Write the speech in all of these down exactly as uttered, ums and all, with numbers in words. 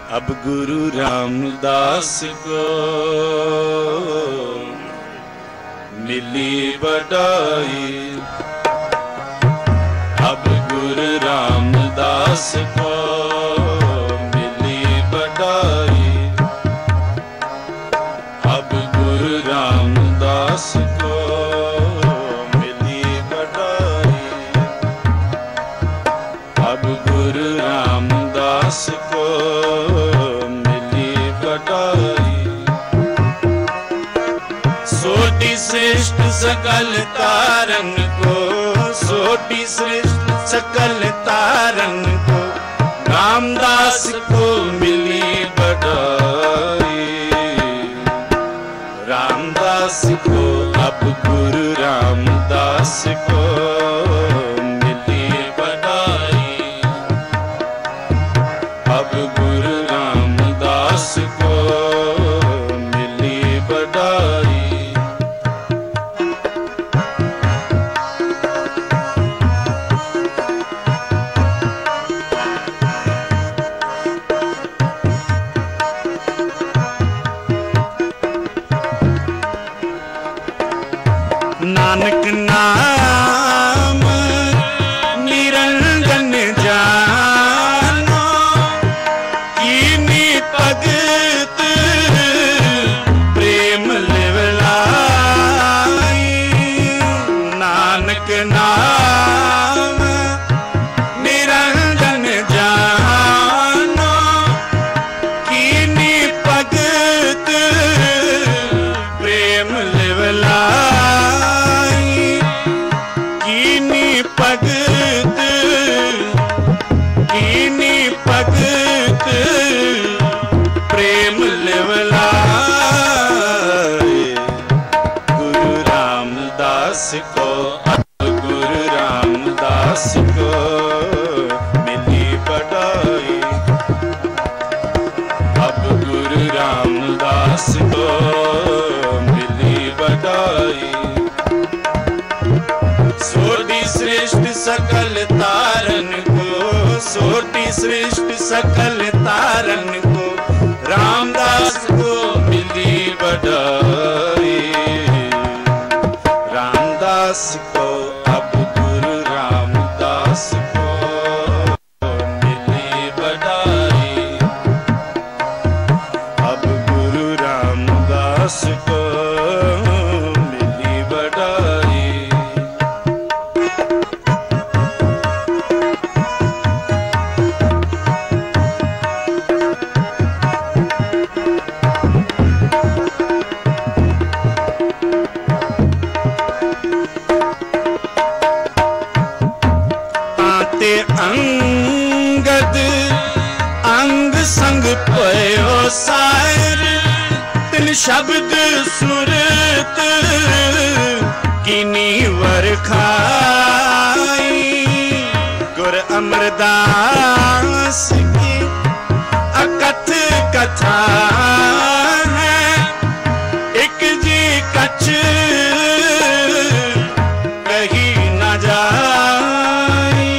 अब गुरु रामदास को मिली बड़ाई। अब गुरु रामदास को मिली बड़ाई। अब गुरु रामदास को मिली बड़ाई। अब गुरु रामदास को मिली बड़ाई। सोटी श्रेष्ठ सकल तारन को, सोटी श्रेष्ठ सकल तारन को, रामदास को मिली बड़ाई। रामदास को अब गुरु रामदास को मिली बड़ाई। अब गुरु रामदास को मिली बड़ाई। नानक नाम निरंजन जानो, कीनी भगत प्रेम लिवलाई। नानक नाम निरंजन जानो, कीनी भगत प्रेम लिवलाई। भगत कीनी भगत प्रेम लिवलाए। गुरु रामदास को अब गुरु रामदास को मिली बड़ाई। अब गुरु रामदास को मिली बड़ाई। सोटी श्रेष्ठ सकल तारन को, सोटी श्रेष्ठ सकल तारन को, रामदास को मिली बड़ाई। रामदास को अब गुरु रामदास को मिली बड़ाई। अब गुरु रामदास को मिली बड़ाई। अंगद अंग संग पयो सार, तिन शब्द सुरत कीनी वरखाई। गुर अमरदास की अकथ कथा है, एक जी कछ कही न जाई।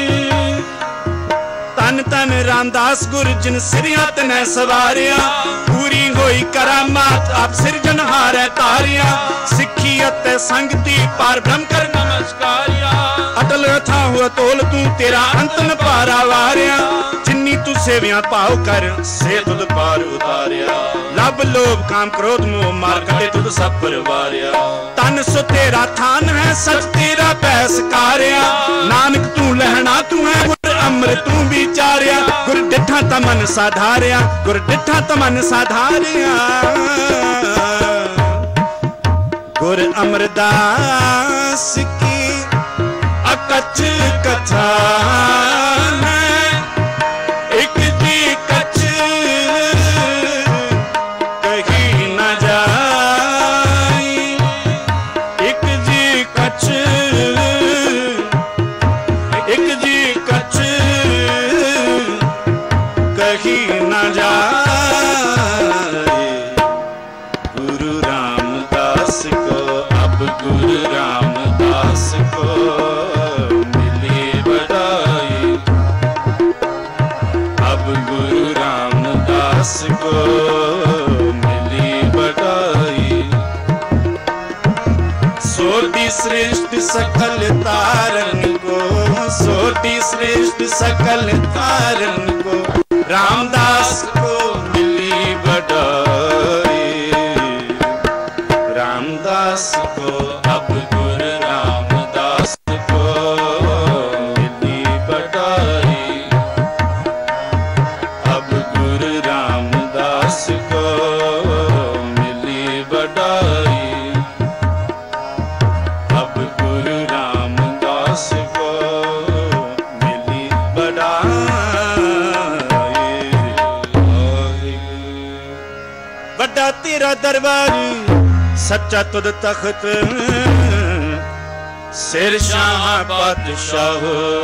तन तन रामदास गुर जिन सिरिया तने सवारिया, पूरी होई करामात आप सिरजनहार तारिया। सिखी अते संगति पार ब्रह्म कर नमस्कारिया। अटल था हुआ तोल तू तेरा अंत न पारा वारिया। जिन्नी तू सेवियां पाओ कर से तुद पार उतारिया। लब लोभ काम क्रोध मोह मार कटे तुद सब परवारिया। तन सो तेरा थान है सच तेरा पैस कार्या। नानक तू लहना तू है गुर अमृत तू विचारिया। गुर डिठा तमन साधारिया, गुर डिठा तमन साधारिया। गुर अमरदास की अकथ कथा है, एक जी कछ कही न जाई। एक जी कछ एक जी कछ कही न जाई। गुरु रामदास को अब गुरु रामदास को मिली बड़ाई। अब गुरु रामदास को मिली बड़ाई। सोटी श्रेष्ठ सकल तारन को, सोटी श्रेष्ठ सकल तारन को रामदास को मिली बड़ाई। रामदास को अब गुरु रामदास को मिली बड़ाई। अब गुरु रामदास को मिली बड़ाई। अब गुरु रामदास को मिली बड़ाई। बड़ा तेरा दरबार सच्चा तुद तख्त, सिर शाह बादशाह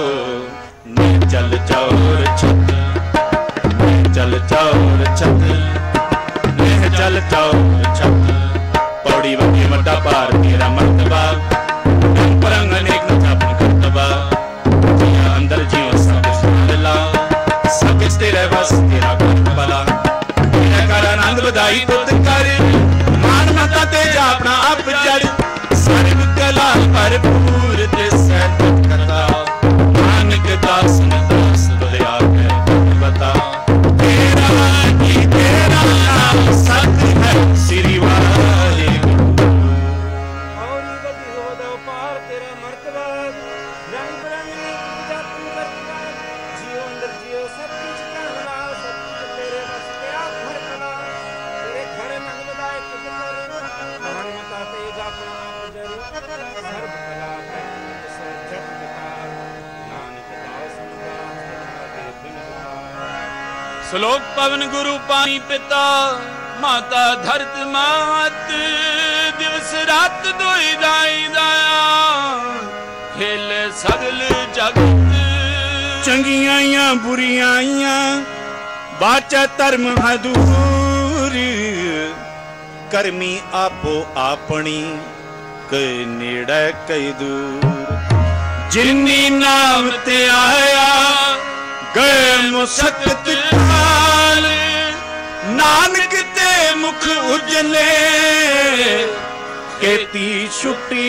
चल चौर छत, चल चौर छत, चल चौर छत। पौड़ी वगे वड्डा पार तेरा मर्तबा, परंग अनेक नचापन करतबा। जिया अंदर जियो सब सुनला, सब किस तेरे बस तेरा कर भला। तेरा कर आनंद बधाई तुत कर, मान मता तेजा अपना आप जड़। सर्व कला भरपूर ते सहत कथा, नानक दास दास दया है बता। तेरा की तेरा नाम सत है श्री वाहिगुरु। श्लोक पवन गुरु पानी पिता, माता धरत मात। दिवस रात दोई दाई दाया, खेल सगल जगत। चंगियां बुरियां बाचा धर्म हदूर। करमी आपो आपनी कई नेड़े कई दूर। जिन्नी नाम ते आया गए मुसकत ठाल। नानक ते मुख उजले केती छुट्टी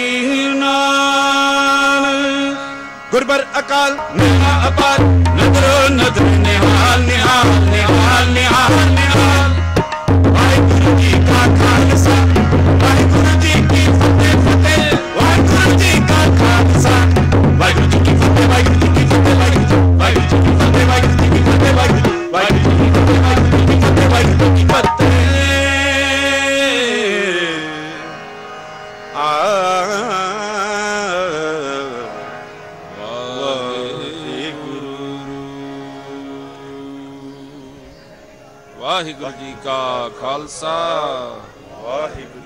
नाल। गुरबर अकाल मेरा अपार, नदरो नदर निहाल निहाल निहाल निहाल निहाल। वाहिगुरु जी का खालसा, वाहिगुरु जी की फतेह फतेह। वाहिगुरु जी का खालसा, वाहिगुरु जी की फतेह, वाहिगुरु जी की फतेह, वाहिगुरु जी वाहिगुरु जी की फतेह, वाहिगुरु जी की फतेह, वाहिगुरु वाहिगुरु जी की फतेह, वाहिगुरु जी की फतेह, वाहिगुरु जी की फतेह। आ वाहिगुरु जी का खालसा, वाहिगुरु